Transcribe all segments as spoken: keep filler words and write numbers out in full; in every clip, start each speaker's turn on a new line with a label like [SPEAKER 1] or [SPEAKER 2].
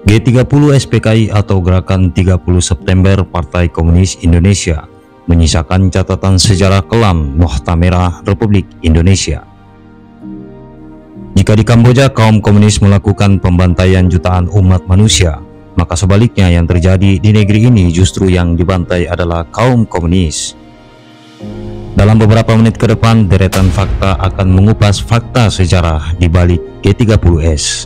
[SPEAKER 1] G tiga puluh S P K I atau Gerakan tiga puluh September Partai Komunis Indonesia menyisakan catatan sejarah kelam Nokta Merah Republik Indonesia. Jika di Kamboja kaum komunis melakukan pembantaian jutaan umat manusia, maka sebaliknya yang terjadi di negeri ini justru yang dibantai adalah kaum komunis. Dalam beberapa menit ke depan, deretan fakta akan mengupas fakta sejarah di balik G tiga puluh S.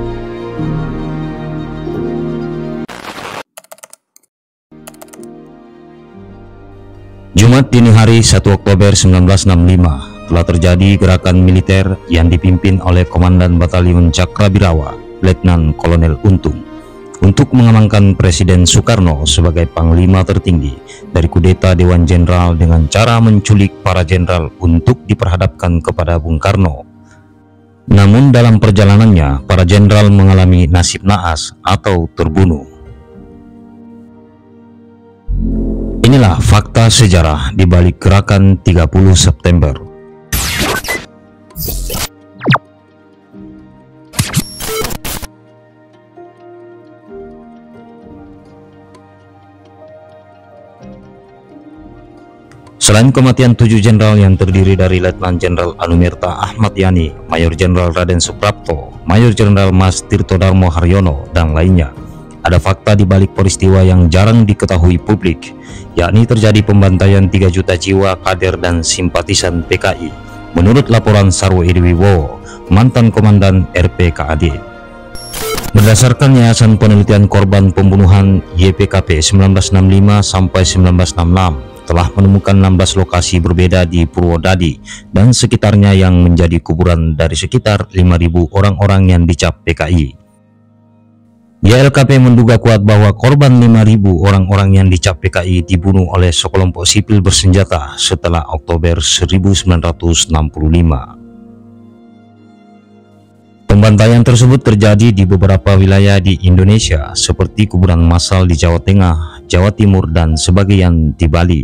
[SPEAKER 1] Jumat dini hari satu Oktober seribu sembilan ratus enam puluh lima telah terjadi gerakan militer yang dipimpin oleh Komandan Batalion Cakrabirawa, Letnan Kolonel Untung, untuk mengamankan Presiden Soekarno sebagai Panglima tertinggi dari kudeta Dewan Jenderal dengan cara menculik para jenderal untuk diperhadapkan kepada Bung Karno. Namun dalam perjalanannya, para jenderal mengalami nasib naas atau terbunuh. Inilah fakta sejarah di balik Gerakan tiga puluh September. Selain kematian tujuh jenderal yang terdiri dari Letnan Jenderal Anumerta Ahmad Yani, Mayor Jenderal Raden Suprapto, Mayor Jenderal Mas Tirtodarmo Haryono, dan lainnya, ada fakta di balik peristiwa yang jarang diketahui publik, yakni terjadi pembantaian tiga juta jiwa kader dan simpatisan P K I, menurut laporan Sarwo Ediwibowo, mantan Komandan R P K A D. Berdasarkan Yayasan Penelitian Korban Pembunuhan Y P K P seribu sembilan ratus enam puluh lima sampai seribu sembilan ratus enam puluh enam, telah menemukan enam belas lokasi berbeda di Purwodadi dan sekitarnya yang menjadi kuburan dari sekitar lima ribu orang-orang yang dicap P K I. Y L K P menduga kuat bahwa korban lima ribu orang-orang yang dicap P K I dibunuh oleh sekelompok sipil bersenjata setelah Oktober seribu sembilan ratus enam puluh lima. Pembantaian tersebut terjadi di beberapa wilayah di Indonesia seperti kuburan massal di Jawa Tengah, Jawa Timur, dan sebagian di Bali.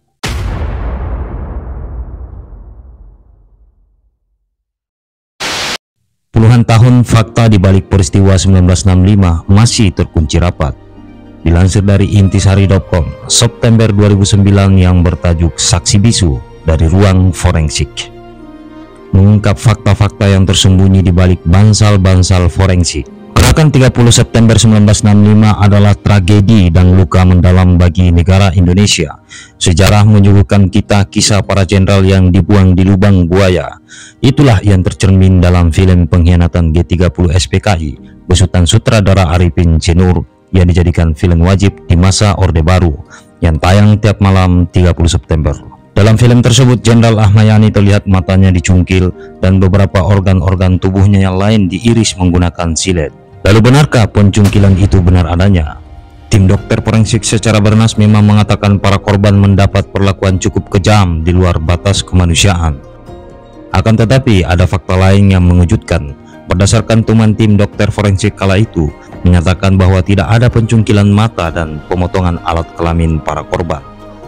[SPEAKER 1] Puluhan tahun fakta di balik peristiwa seribu sembilan ratus enam puluh lima masih terkunci rapat. Dilansir dari intisari titik com, September dua ribu sembilan yang bertajuk Saksi Bisu dari Ruang Forensik, mengungkap fakta-fakta yang tersembunyi di balik bansal-bansal forensik. Gerakan tiga puluh September seribu sembilan ratus enam puluh lima adalah tragedi dan luka mendalam bagi negara Indonesia. Sejarah menyuguhkan kita kisah para jenderal yang dibuang di lubang buaya. Itulah yang tercermin dalam film Pengkhianatan G tiga puluh S P K I besutan sutradara Arifin C. Nur yang dijadikan film wajib di masa Orde Baru yang tayang tiap malam tiga puluh September. Dalam film tersebut, Jenderal Ahmad Yani terlihat matanya dicungkil dan beberapa organ-organ tubuhnya yang lain diiris menggunakan silet. Lalu benarkah pencungkilan itu benar adanya? Tim dokter forensik secara bernas memang mengatakan para korban mendapat perlakuan cukup kejam di luar batas kemanusiaan. Akan tetapi ada fakta lain yang mengejutkan. Berdasarkan temuan tim dokter forensik kala itu menyatakan bahwa tidak ada pencungkilan mata dan pemotongan alat kelamin para korban.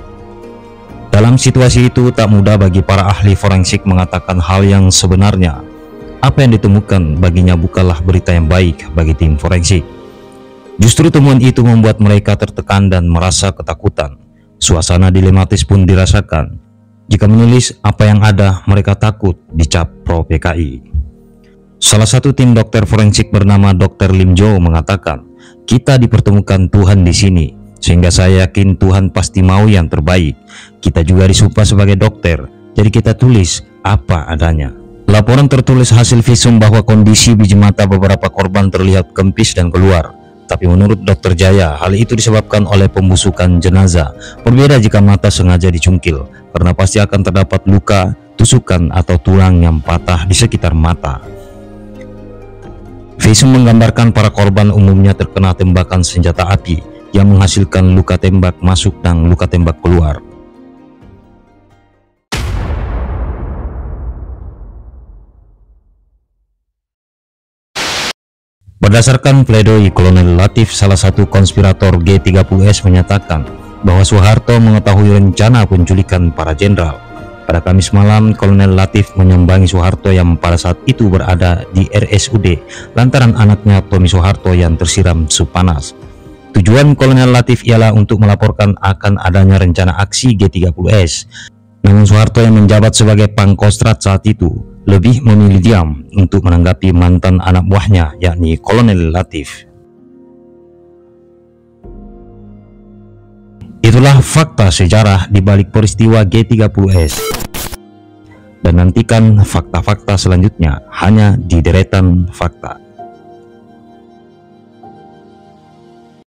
[SPEAKER 1] Dalam situasi itu tak mudah bagi para ahli forensik mengatakan hal yang sebenarnya. Apa yang ditemukan baginya bukanlah berita yang baik bagi tim forensik. Justru temuan itu membuat mereka tertekan dan merasa ketakutan. Suasana dilematis pun dirasakan. Jika menulis apa yang ada, mereka takut dicap pro P K I. Salah satu tim dokter forensik bernama dokter Lim Jo mengatakan, "Kita dipertemukan Tuhan di sini, sehingga saya yakin Tuhan pasti mau yang terbaik. Kita juga disumpah sebagai dokter, jadi kita tulis apa adanya." Laporan tertulis hasil visum bahwa kondisi biji mata beberapa korban terlihat kempis dan keluar. Tapi menurut dokter Jaya, hal itu disebabkan oleh pembusukan jenazah. Berbeda jika mata sengaja dicungkil, karena pasti akan terdapat luka, tusukan, atau tulang yang patah di sekitar mata. Visum menggambarkan para korban umumnya terkena tembakan senjata api yang menghasilkan luka tembak masuk dan luka tembak keluar. Berdasarkan pledoi Kolonel Latif, salah satu konspirator G tiga puluh S, menyatakan bahwa Soeharto mengetahui rencana penculikan para jenderal. Pada Kamis malam, Kolonel Latif menyambangi Soeharto yang pada saat itu berada di R S U D lantaran anaknya Tommy Soeharto yang tersiram suhu panas. Tujuan Kolonel Latif ialah untuk melaporkan akan adanya rencana aksi G tiga puluh S. Namun Soeharto yang menjabat sebagai Pangkostrat saat itu lebih memilih diam untuk menanggapi mantan anak buahnya, yakni Kolonel Latif. Itulah fakta sejarah di balik peristiwa G tiga puluh S. Dan nantikan fakta-fakta selanjutnya hanya di Deretan Fakta.